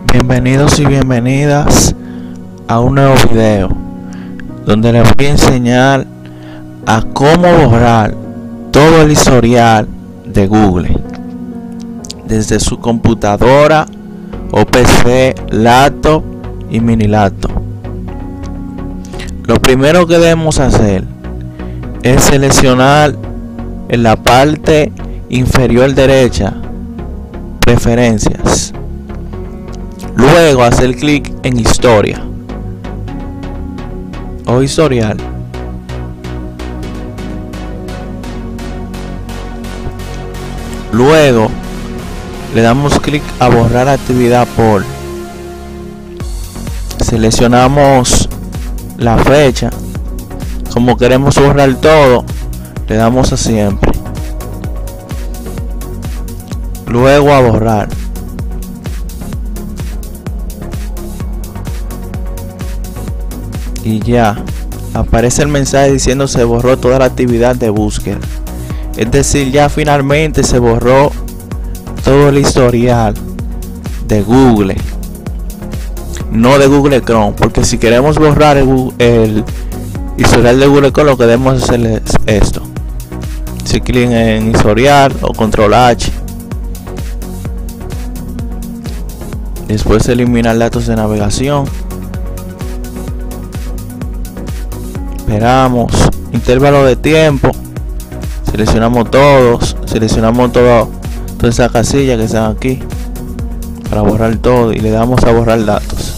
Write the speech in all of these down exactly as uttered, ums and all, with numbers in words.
Bienvenidos y bienvenidas a un nuevo video donde les voy a enseñar a cómo borrar todo el historial de Google desde su computadora o P C, laptop y mini laptop. Lo primero que debemos hacer es seleccionar en la parte inferior derecha preferencias. Luego hacer clic en historia o historial. Luego le damos clic a borrar actividad por. Seleccionamos la fecha. Como queremos borrar todo, le damos a siempre. Luego a borrar. Y ya aparece el mensaje diciendo se borró toda la actividad de búsqueda. Es decir, ya finalmente se borró todo el historial de Google, no de Google Chrome, porque si queremos borrar el, el historial de Google Chrome, lo que debemos hacer es esto: si clic en historial o control H, después eliminar datos de navegación. Esperamos intervalo de tiempo, seleccionamos todos, seleccionamos todo, toda esa casilla que están aquí para borrar todo y le damos a borrar datos.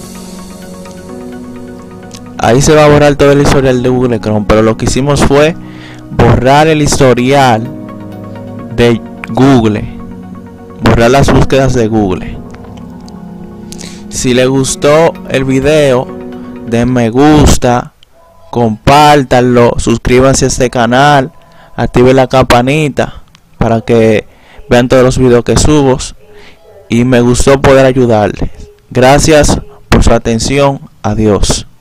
Ahí se va a borrar todo el historial de Google Chrome, pero lo que hicimos fue borrar el historial de Google, borrar las búsquedas de Google. Si les gustó el video, den me gusta, compártanlo, suscríbanse a este canal, activen la campanita para que vean todos los videos que subo, y me gustó poder ayudarles. Gracias por su atención. Adiós.